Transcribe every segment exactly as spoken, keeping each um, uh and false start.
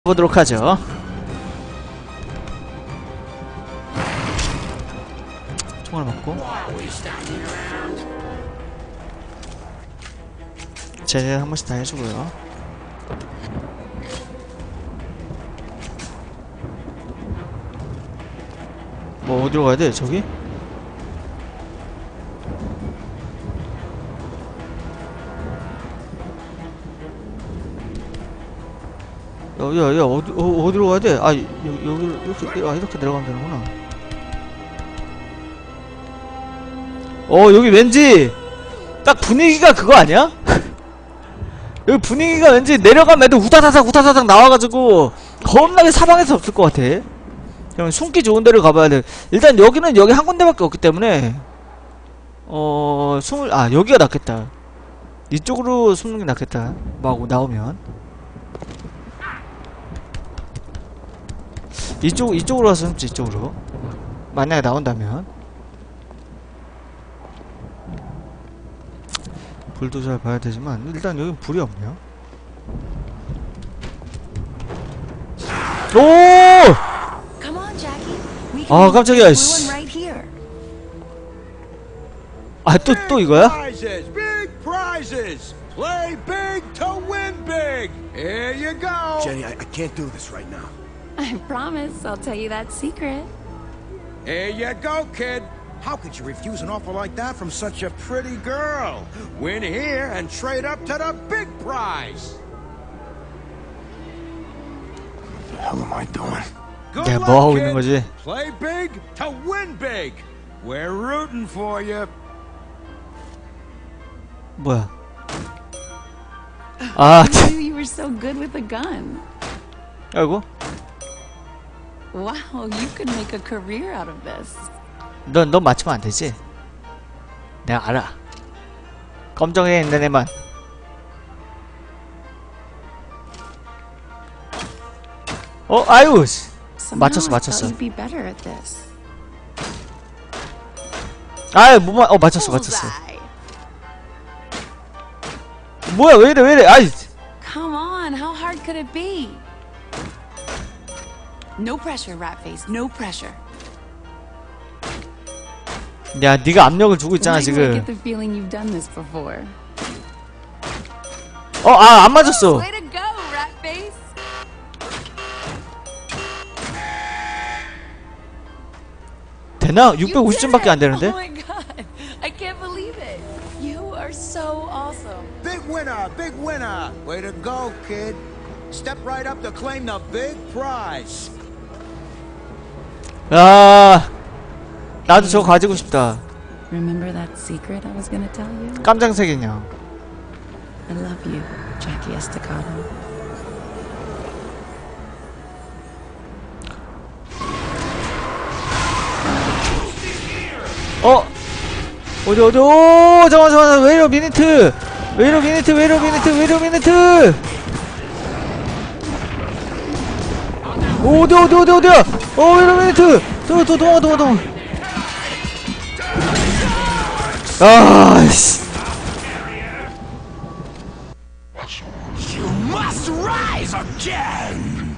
보도록 하죠. 총알 맞고 제재 한 번씩 다 해주고요. 뭐 어디로 가야 돼? 저기? 야, 야, 어디, 어, 어디로 가야 돼? 아, 여기, 여기, 이렇게, 아, 이렇게 내려가면 되는구나. 어, 여기 왠지, 딱 분위기가 그거 아니야? 여기 분위기가 왠지 내려가면 애들 우다다닥, 우다다닥 나와가지고, 겁나게 사방에 수 없을 것 같아. 그냥 숨기 좋은 데를 가봐야 돼. 일단 여기는 여기 한 군데밖에 없기 때문에, 어, 숨을, 아, 여기가 낫겠다. 이쪽으로 숨는 게 낫겠다. 막 나오면. 이쪽, 이쪽으로 가서 숨지, 이쪽으로. 만약에 나온다면. 불도 잘 봐야 되지만, 일단 여긴 불이 없네요. 오! 아, 깜짝이야, 씨. 아, 또, 또 이거야? Play big to win big. Here you go. Jenny, I, I can't do this right now. I promise I'll tell you that secret. Here you go, kid. How could you refuse an offer like that from such a pretty girl? Win here and trade up to the big prize. What the hell am I doing? Good 야, luck, 뭐 하고 kid. 있는 거지? Play big to win big. We're rooting for you. 뭐야? 아, I knew you were so good with a gun. 아이고. Wow, you could make a career out of this. 넌, 넌 맞추면 안 되지? 내가 알아. 검정에 있는 애만. 어, 아유! 맞췄어, 맞췄어. You'd be better at this. 아유, 뭐, 마, 어, 맞췄어, 맞췄어. 뭐야, 왜 이래, 왜 이래, 아이! Come on, how hard could it be? No pressure, Ratface. No pressure. 야, 네가 압력을 주고 있잖아, Why do I 지금. get the feeling you've done this before? 어, 아, 안 맞았어. Way to go, Ratface. 되나? 육백오십 점밖에 안 되는데? Oh my god. I can't believe it. You are so awesome. Big winner, big winner. Way to go, kid. Step right up to claim the big prize. 야, 나도 저거 가지고 싶다. Remember that secret I was gonna tell you? 깜장색 인형. I love you, Jackie Estacado. 어? 어디 어디? 오, 잠깐만 잠깐만. 웨이러 미니트. 웨이러 미니트. 웨이러 미니트. 웨이러 미니트. 어디 어디 어디 어디야? 어, 웨이러 미니트. 도 도 도망가 도망가 도망가. 아씨. You must rise again.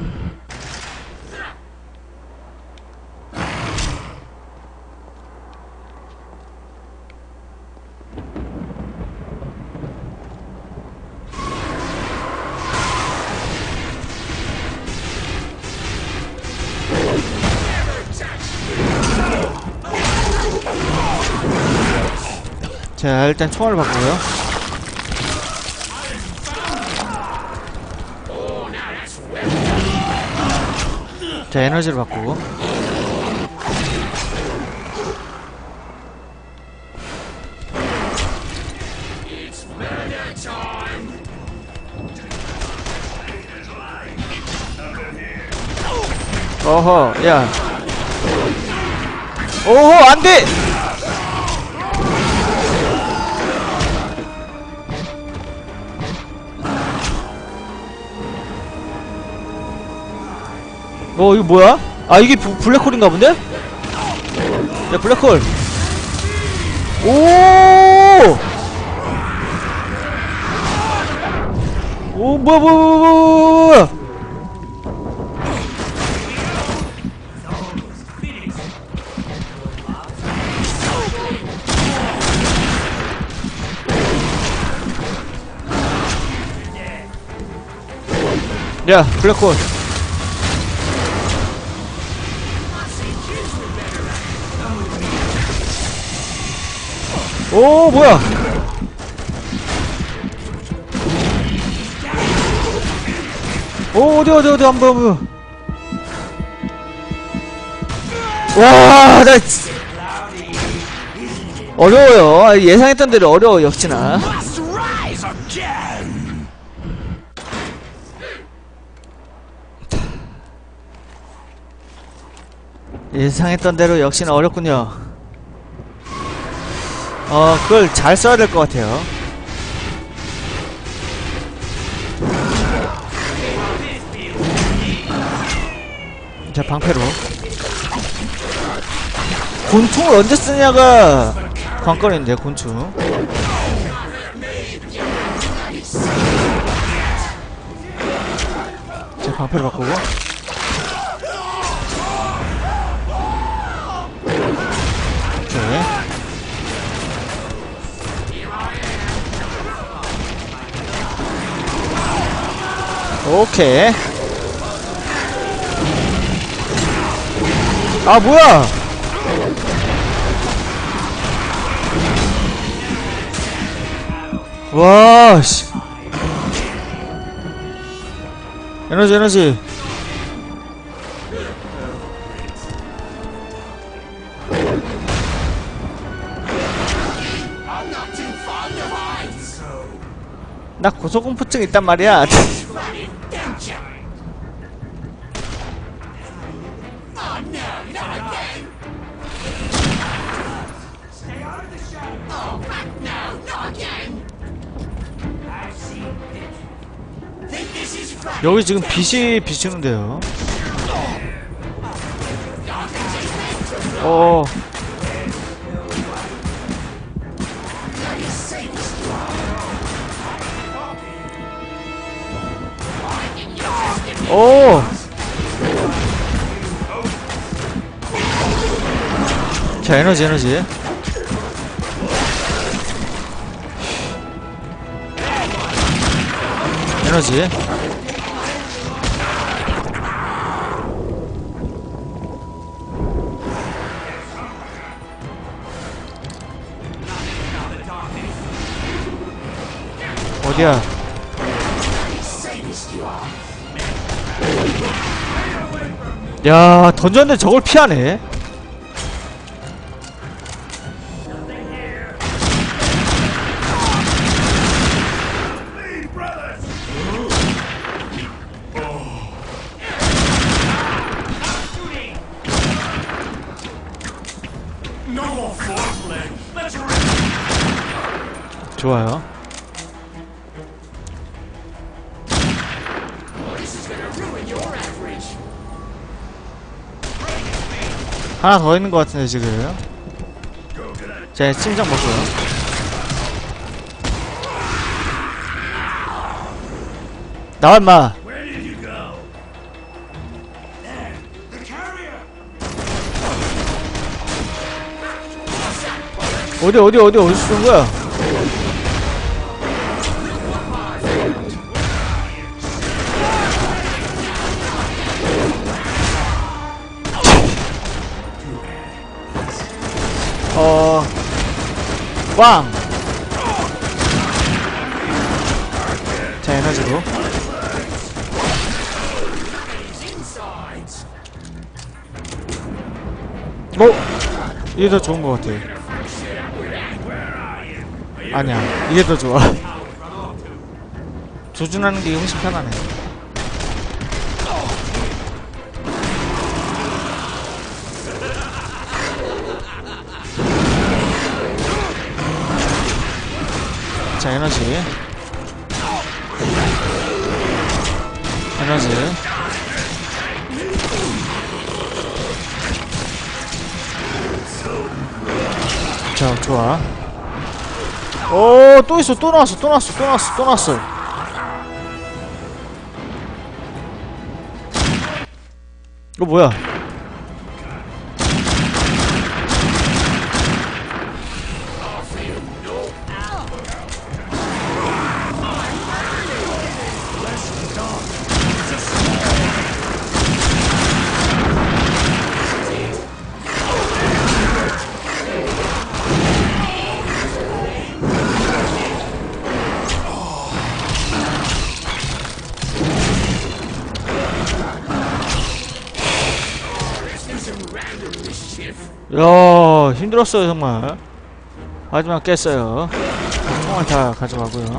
자, 일단 총알을 바꾸고요. 자, 에너지를 바꾸고. 어허, 야. 오호, 안 돼! 어, 이거 뭐야? 아, 이게 부, 블랙홀인가 본데? 야, 블랙홀. 오! 오, 뭐야, 뭐야, 뭐야, 뭐야. 야, 블랙홀. 오, 뭐야? 오, 어디, 어디, 어디, 한 번, 한 번. 와, 나, 진- 어려워요. 예상했던 대로 어려워, 역시나. Let's rise again. 예상했던 대로 역시나 어렵군요. 어, 그걸 잘 써야 될 것 같아요. 자, 방패로. 곤충을 언제 쓰냐가 관건인데, 곤충. 자, 방패로 바꾸고. 오케이. 오케이. 아, 뭐야! 와, 씨. 에너지, 에너지. 나 고소공포증 있단 말이야. 여기 지금 빛이 비치는데요. 어. 오. 자, 에너지, 에너지. 에너지. 어디야? 야, 던졌는데 저걸 피하네. 좋아요. 하나 더 있는 것 같은데 지금. 자, 심장 먹고요. 나와 임마. 어디 어디 어디 어디서 쏜 거야? 어, 왕. 자, 에너지로. 뭐? 이게 더 좋은 것 같아. 아니야, 이게 더 좋아. 조준하는 게 훨씬 편하네. 자, 에너지. 에너지. 자, 좋아. 오, 또 있어. 또 나왔어. 또 나왔어. 또 나왔어. 또 나왔어. 이거 뭐야? 야, 힘들었어요 정말. 하지만 깼어요. 총알 다 가져가고요.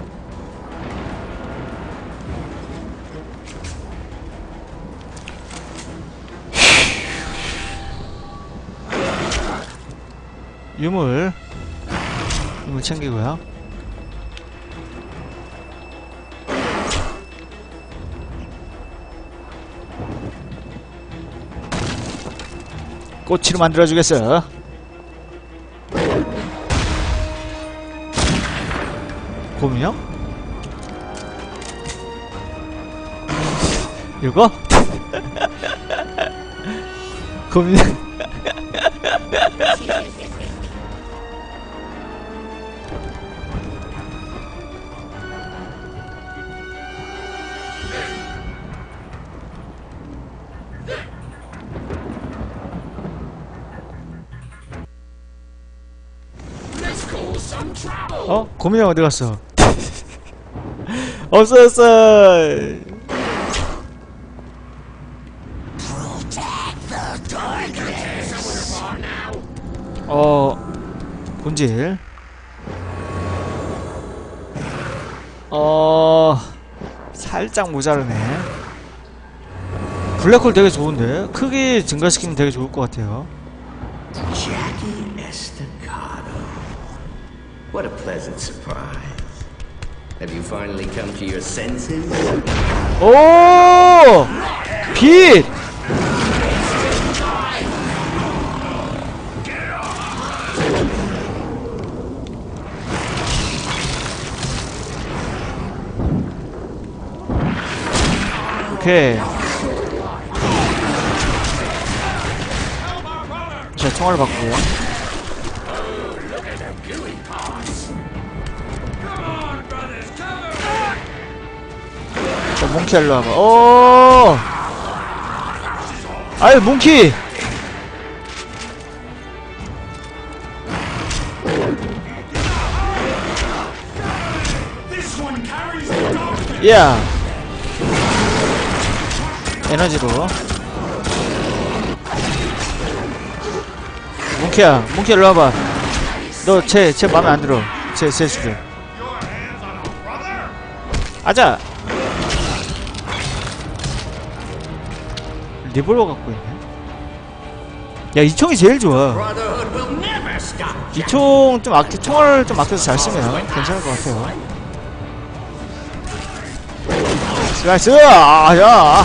유물 유물 챙기고요. 꼬치로 만들어주겠어. 곰이요? 이거? 곰이 어? 곰이 형 어디 갔어? 없어졌어. 어, 본질. 어, 살짝 모자르네. 블랙홀 되게 좋은데? 크기 증가시키면 되게 좋을 것 같아요. Jackie Estacado. What a pleasant surprise. Have you finally come to your senses? 오! 빛! 오케이. 자, 총알을 바꾸고요. 자, 몽키 일로 와봐. 오! 아유, 몽키! 야! 에너지로. 몽키야, 몽키 일로 와봐. 너 쟤, 쟤 맘에 안 들어. 쟤, 쟤 죽여. 아자! 리볼버 갖고 있네. 야, 이 총이 제일 좋아. 이 총 좀 아껴, 총알 좀 아껴서 잘 쓰면 괜찮을 것 같아요. 나이스! 아, 야!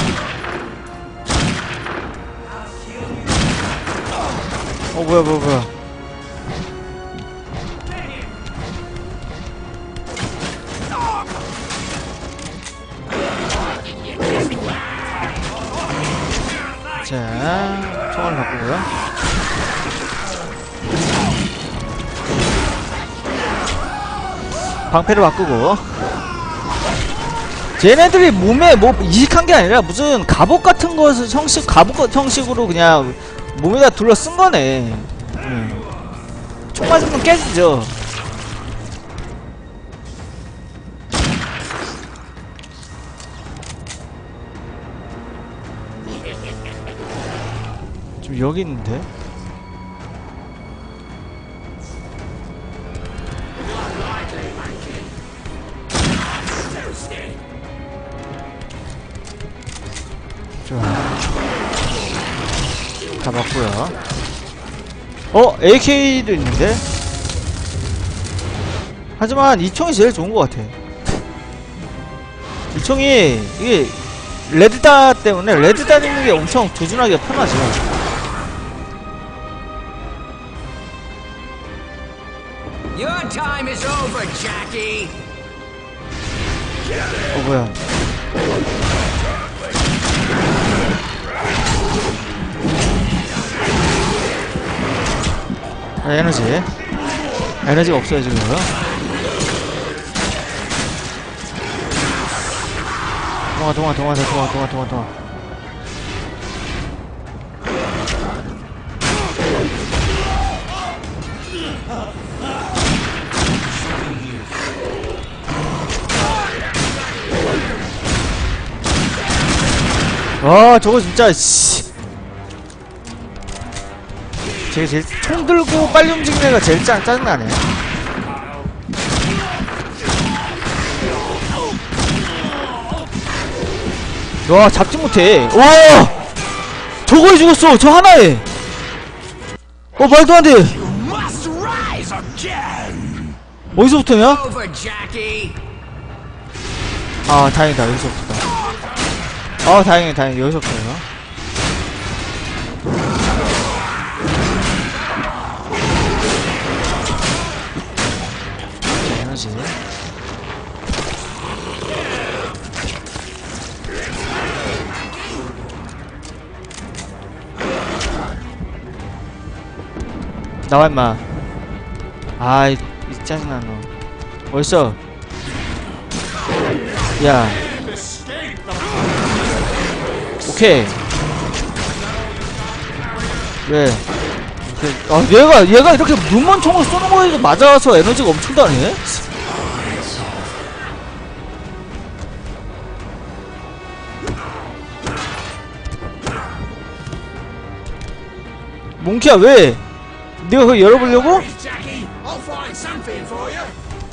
어, 뭐야, 뭐야, 뭐야. 자, 총알을 바꾸고요. 방패를 바꾸고. 쟤네들이 몸에 뭐 이식한 게 아니라 무슨 갑옷 같은 것을 형식, 갑옷 형식으로 그냥 몸에다 둘러 쓴 거네. 음. 총 맞으면 깨지죠. 좀 여기 있는데? 좋아. 다 맞고요. 어? 에이케이도 있는데? 하지만 이 총이 제일 좋은 것 같아. 이 총이 이게 레드닷 때문에 레드닷 있는 게 엄청 조준하기가 편하죠. Your time is over, Jackie. 어 뭐야? 아, 에너지. 에너지가 없어요 지금. 동화 동화 동화 동화 동화 동화 동화. 와 저거 진짜 씨. 제가 제일 총 들고 빨리 움직이는 애가 제일 짜, 짜증나네. 와, 잡지 못해. 와! 저거에 죽었어! 저 하나에! 어, 말도 안 돼! Must rise again. 어디서부터냐? Over, Jackie. 아, 다행이다. 여기서부터다. 아, 다행이다. 다행이다. 여기서부터요. 자, 에너지. 나와 임마. 아이, 이 짜증나 너. 어딨어? 야. 오케이. 왜? 그, 아, 얘가 얘가 이렇게 눈먼 총을 쏘는 거에 맞아서 에너지가 엄청 다네. 몽키야 왜? 네가 그거 열어보려고? Jackie, I'll find something for you.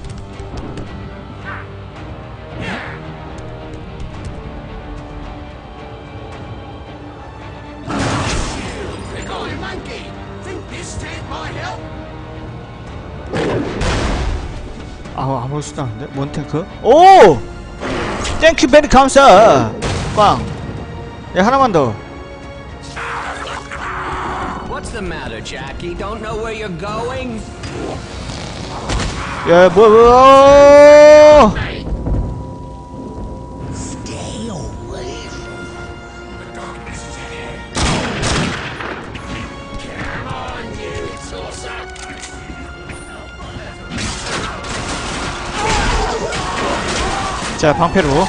Big eye monkey. Think this tank might help? 아, 아무렇지도 않은데? 뭔 탱크? 오! 땡큐 베리 감사! 빵! 야, 하나만 더. What's the matter, Jackie? Don't know where you're going? 야, 뭐야, 뭐야! Stay away from the darkness is ahead. Come on, you saucer. 자, 방패로.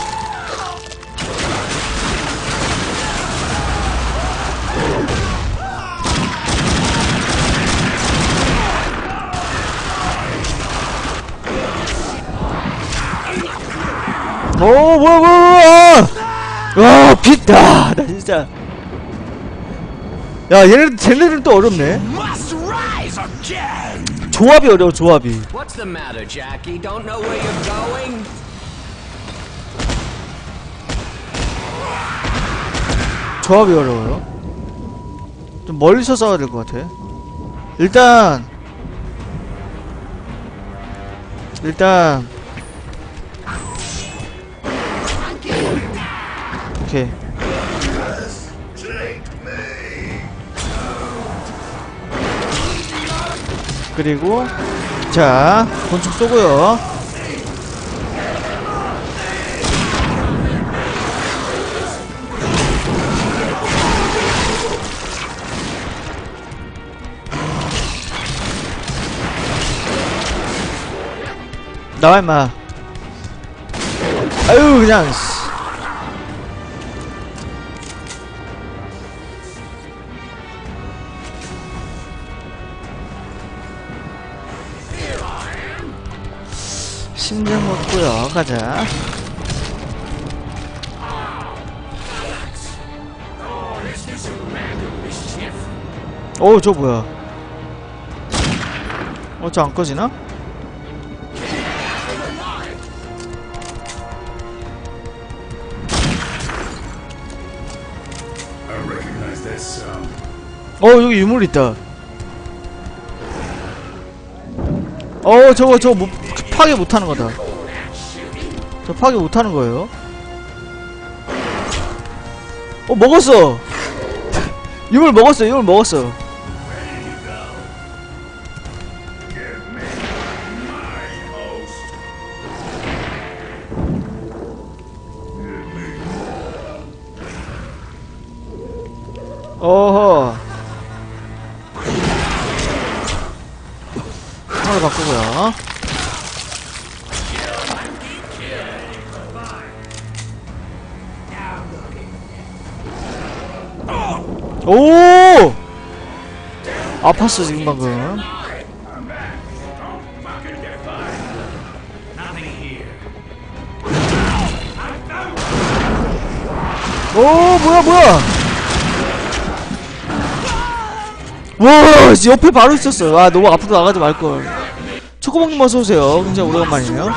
오, 뭐야, 뭐야, 뭐야! 와, 빛다! 나 진짜. 야, 얘네들, 쟤네들은 또 어렵네. Must rise again. 조합이 어려워, 조합이. What's the matter, Jackie? Don't know where you're going? 조합이 어려워요. 좀 멀리서 싸워야 될 것 같아. 일단 일단 오케이. 그리고 자, 곤충 쏘고요. 나와 임마. 아유 그냥 씨. 심장 먹고요. 가자. 어, 저 뭐야? 어, 저 안 꺼지나? 어, 여기 유물 있다. 어, 저거 저거 못, 파괴 못하는 거다. 저 파괴 못하는 거예요. 어, 먹었어. 유물 먹었어. 유물 먹었어. 어허. 하나 바꾸고요. 오! 아팠어 지금 방금. 오, 뭐야 뭐야. 와, 씨, 옆에 바로 있었어요. 아, 너무 앞으로 나가지 말걸. 초코봉님 어서오세요. 굉장히 오래간만이네요.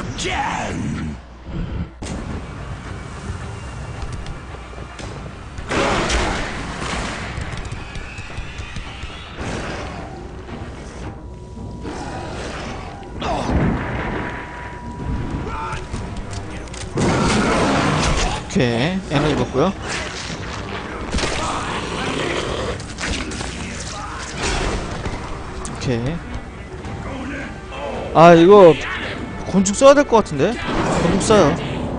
오케이, 에너지 먹고요. 오케이. 아, 이거 곤충 써야 될 것 같은데? 곤충 써요.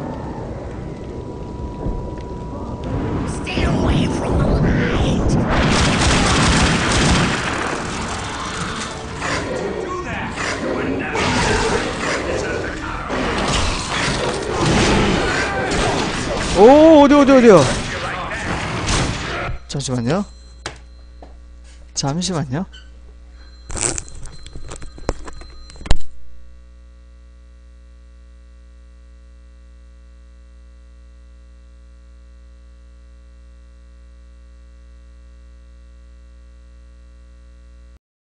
오, 어디 어디 어디요? 잠시만요. 잠시만요.